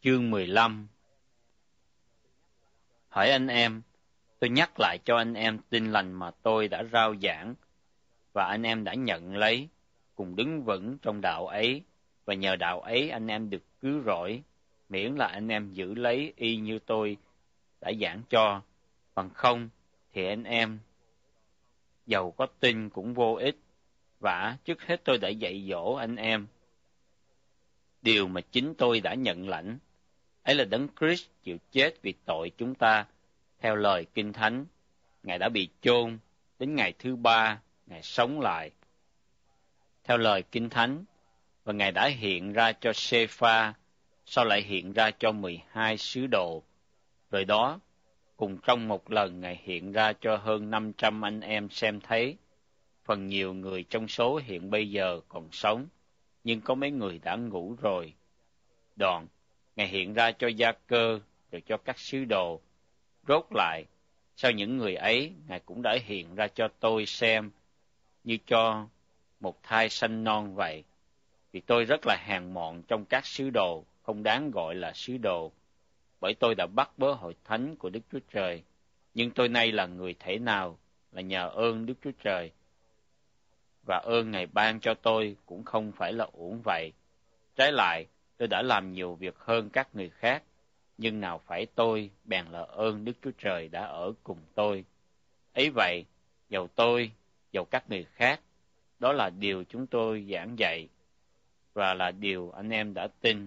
Chương 15. Hỏi anh em, tôi nhắc lại cho anh em tin lành mà tôi đã rao giảng, và anh em đã nhận lấy, cùng đứng vững trong đạo ấy, và nhờ đạo ấy anh em được cứu rỗi, miễn là anh em giữ lấy y như tôi đã giảng cho. Bằng không, thì anh em, dầu có tin cũng vô ích. Vả, trước hết tôi đã dạy dỗ anh em điều mà chính tôi đã nhận lãnh, ấy là Đấng Christ chịu chết vì tội chúng ta, theo lời Kinh Thánh. Ngài đã bị chôn, đến ngày thứ ba, Ngài sống lại, theo lời Kinh Thánh, và Ngài đã hiện ra cho Sê-pha, sau lại hiện ra cho 12 sứ đồ. Rồi đó, cùng trong một lần Ngài hiện ra cho hơn 500 anh em xem thấy. Phần nhiều người trong số hiện bây giờ còn sống, nhưng có mấy người đã ngủ rồi. Đoạn, Ngài hiện ra cho Gia-cơ, rồi cho các sứ đồ. Rốt lại, sau những người ấy, Ngài cũng đã hiện ra cho tôi xem, như cho một thai sanh non vậy. Vì tôi rất là hèn mọn trong các sứ đồ, không đáng gọi là sứ đồ, bởi tôi đã bắt bớ hội thánh của Đức Chúa Trời. Nhưng tôi nay là người thể nào, là nhờ ơn Đức Chúa Trời, và ơn Ngài ban cho tôi cũng không phải là uổng vậy. Trái lại, tôi đã làm nhiều việc hơn các người khác, nhưng nào phải tôi, bèn là ơn Đức Chúa Trời đã ở cùng tôi. Ấy vậy, dầu tôi, dầu các người khác, đó là điều chúng tôi giảng dạy, và là điều anh em đã tin.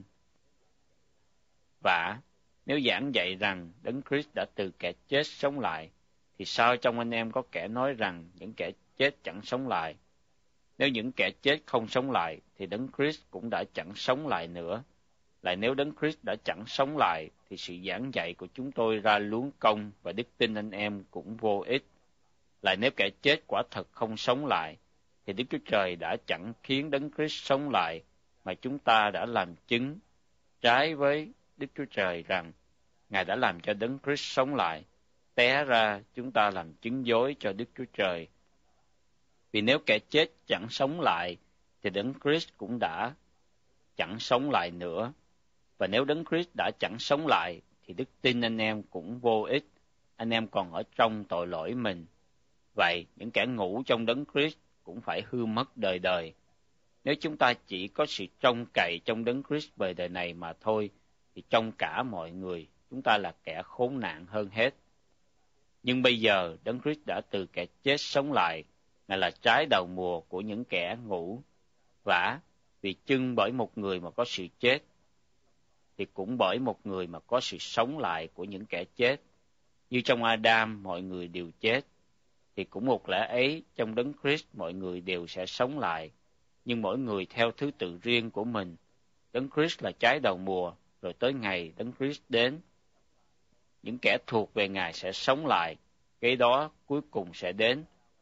Vả, nếu giảng dạy rằng Đấng Christ đã từ kẻ chết sống lại, thì sao trong anh em có kẻ nói rằng những kẻ chết chẳng sống lại? Nếu những kẻ chết không sống lại, thì Đấng Christ cũng đã chẳng sống lại nữa. Lại nếu Đấng Christ đã chẳng sống lại, thì sự giảng dạy của chúng tôi ra luống công, và đức tin anh em cũng vô ích. Lại nếu kẻ chết quả thật không sống lại, thì Đức Chúa Trời đã chẳng khiến Đấng Christ sống lại, mà chúng ta đã làm chứng trái với Đức Chúa Trời rằng Ngài đã làm cho Đấng Christ sống lại. Té ra chúng ta làm chứng dối cho Đức Chúa Trời. Vì nếu kẻ chết chẳng sống lại, thì Đấng Christ cũng đã chẳng sống lại nữa. Và nếu Đấng Christ đã chẳng sống lại, thì đức tin anh em cũng vô ích, anh em còn ở trong tội lỗi mình. Vậy, những kẻ ngủ trong Đấng Christ cũng phải hư mất đời đời. Nếu chúng ta chỉ có sự trông cậy trong Đấng Christ về đời này mà thôi, thì trong cả mọi người, chúng ta là kẻ khốn nạn hơn hết. Nhưng bây giờ, Đấng Christ đã từ kẻ chết sống lại, Ngài là trái đầu mùa của những kẻ ngủ. Vả, vì chưng bởi một người mà có sự chết, thì cũng bởi một người mà có sự sống lại của những kẻ chết. Như trong Adam mọi người đều chết, thì cũng một lẽ ấy trong Đấng Christ mọi người đều sẽ sống lại, nhưng mỗi người theo thứ tự riêng của mình. Đấng Christ là trái đầu mùa, rồi tới ngày Đấng Christ đến, những kẻ thuộc về Ngài sẽ sống lại. Cái đó cuối cùng sẽ đến,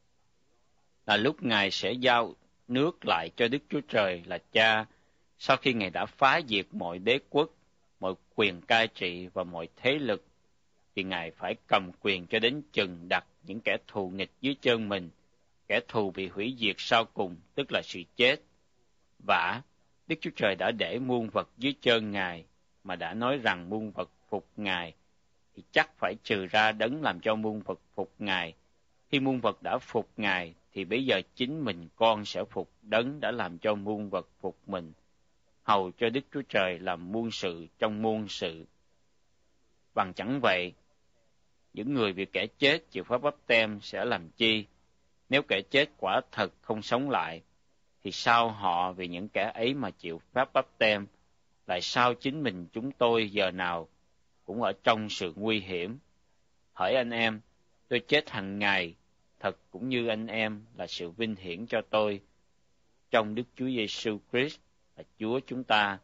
là lúc Ngài sẽ giao nước lại cho Đức Chúa Trời là Cha, sau khi Ngài đã phá diệt mọi đế quốc, mọi quyền cai trị và mọi thế lực, thì Ngài phải cầm quyền cho đến chừng đặt những kẻ thù nghịch dưới chân mình. Kẻ thù bị hủy diệt sau cùng, tức là sự chết. Vả, Đức Chúa Trời đã để muôn vật dưới chân Ngài, mà đã nói rằng muôn vật phục Ngài, thì chắc phải trừ ra Đấng làm cho muôn vật phục Ngài. Khi muôn vật đã phục Ngài, thì bây giờ chính mình con sẽ phục Đấng đã làm cho muôn vật phục mình, hầu cho Đức Chúa Trời làm muôn sự trong muôn sự. Bằng chẳng vậy, những người vì kẻ chết chịu phép báp têm sẽ làm chi? Nếu kẻ chết quả thật không sống lại, thì sao họ vì những kẻ ấy mà chịu phép báp têm? Lại sao chính mình chúng tôi giờ nào cũng ở trong sự nguy hiểm? Hỡi anh em, tôi chết hàng ngày, thật cũng như anh em là sự vinh hiển cho tôi trong Đức Chúa Giêsu Christ là Chúa chúng ta.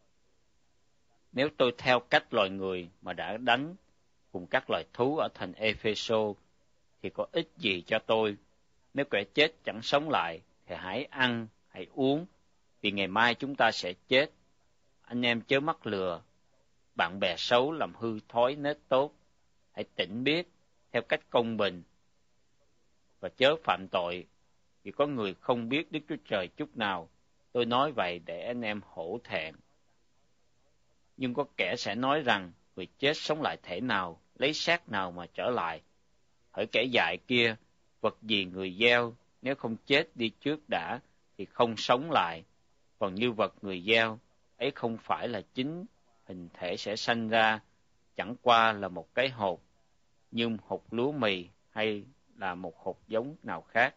Nếu tôi theo cách loài người mà đã đánh cùng các loài thú ở thành Epheso, thì có ích gì cho tôi? Nếu kẻ chết chẳng sống lại, thì hãy ăn, hãy uống, vì ngày mai chúng ta sẽ chết. Anh em chớ mắc lừa, bạn bè xấu làm hư thói nết tốt. Hãy tỉnh biết theo cách công bình, và chớ phạm tội, vì có người không biết Đức Chúa Trời chút nào. Tôi nói vậy để anh em hổ thẹn. Nhưng có kẻ sẽ nói rằng, người chết sống lại thể nào, lấy xác nào mà trở lại? Hỡi kẻ dại kia, vật gì người gieo, nếu không chết đi trước đã, thì không sống lại. Còn như vật người gieo, ấy không phải là chính hình thể sẽ sanh ra, chẳng qua là một cái hột, như hột lúa mì hay là một hột giống nào khác.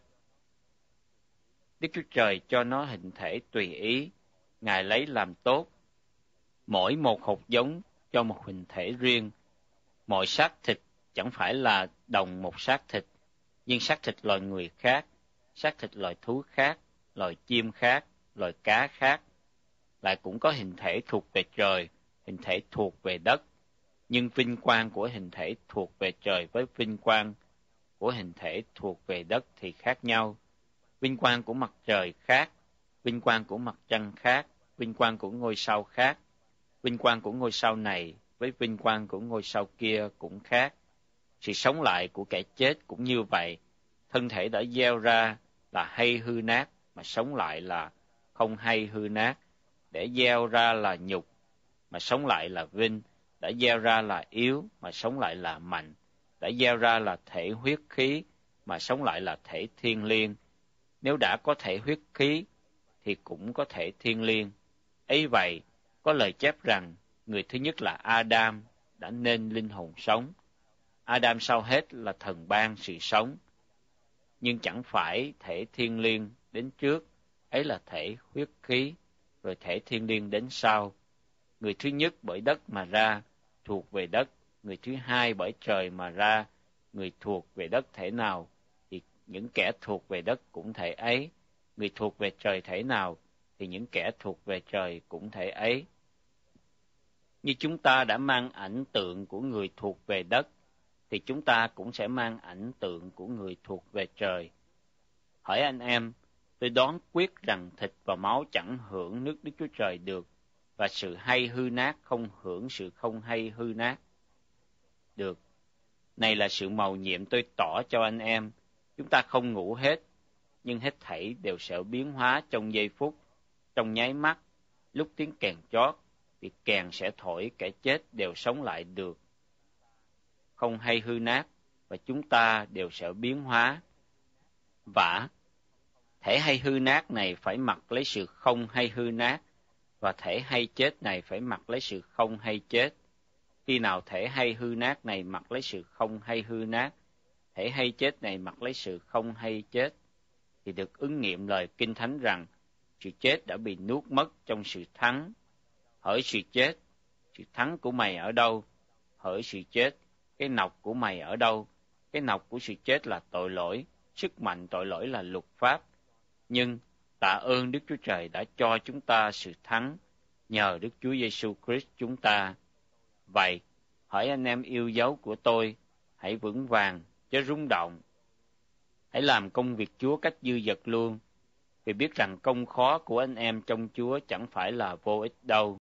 Đức Chúa Trời cho nó hình thể tùy ý, Ngài lấy làm tốt. Mỗi một hột giống cho một hình thể riêng. Mọi xác thịt chẳng phải là đồng một xác thịt, nhưng xác thịt loài người khác, xác thịt loài thú khác, loài chim khác, loài cá khác, lại cũng có hình thể thuộc về trời, hình thể thuộc về đất. Nhưng vinh quang của hình thể thuộc về trời với vinh quang của hình thể thuộc về đất thì khác nhau. Vinh quang của mặt trời khác, vinh quang của mặt trăng khác, vinh quang của ngôi sao khác. Vinh quang của ngôi sao này với vinh quang của ngôi sao kia cũng khác. Sự sống lại của kẻ chết cũng như vậy. Thân thể đã gieo ra là hay hư nát, mà sống lại là không hay hư nát. Để gieo ra là nhục, mà sống lại là vinh. Đã gieo ra là yếu, mà sống lại là mạnh. Đã gieo ra là thể huyết khí, mà sống lại là thể thiên liêng. Nếu đã có thể huyết khí, thì cũng có thể thiên liêng. Ấy vậy, có lời chép rằng, người thứ nhất là Adam đã nên linh hồn sống. Adam sau hết là thần ban sự sống. Nhưng chẳng phải thể thiên liêng đến trước, ấy là thể huyết khí, rồi thể thiên liêng đến sau. Người thứ nhất bởi đất mà ra, thuộc về đất. Người thứ hai bởi trời mà ra, người thuộc về đất thể nào, thì những kẻ thuộc về đất cũng thể ấy. Người thuộc về trời thể nào, thì những kẻ thuộc về trời cũng thể ấy. Như chúng ta đã mang ảnh tượng của người thuộc về đất, thì chúng ta cũng sẽ mang ảnh tượng của người thuộc về trời. Hỏi anh em, tôi đoán quyết rằng thịt và máu chẳng hưởng nước Đức Chúa Trời được, và sự hay hư nát không hưởng sự không hay hư nát được. Này là sự mầu nhiệm tôi tỏ cho anh em, chúng ta không ngủ hết, nhưng hết thảy đều sẽ biến hóa trong giây phút, trong nháy mắt. Lúc tiếng kèn chót, thì kèn sẽ thổi, kẻ chết đều sống lại được, không hay hư nát, và chúng ta đều sẽ biến hóa. Vả, thể hay hư nát này phải mặc lấy sự không hay hư nát, và thể hay chết này phải mặc lấy sự không hay chết. Khi nào thể hay hư nát này mặc lấy sự không hay hư nát, thể hay chết này mặc lấy sự không hay chết, thì được ứng nghiệm lời Kinh Thánh rằng, sự chết đã bị nuốt mất trong sự thắng. Hỡi sự chết, sự thắng của mày ở đâu? Hỡi sự chết, cái nọc của mày ở đâu? Cái nọc của sự chết là tội lỗi, sức mạnh tội lỗi là luật pháp. Nhưng tạ ơn Đức Chúa Trời đã cho chúng ta sự thắng nhờ Đức Chúa Giêsu Christ chúng ta. Vậy, hỏi anh em yêu dấu của tôi, hãy vững vàng, chớ rung động. Hãy làm công việc Chúa cách dư dật luôn, vì biết rằng công khó của anh em trong Chúa chẳng phải là vô ích đâu.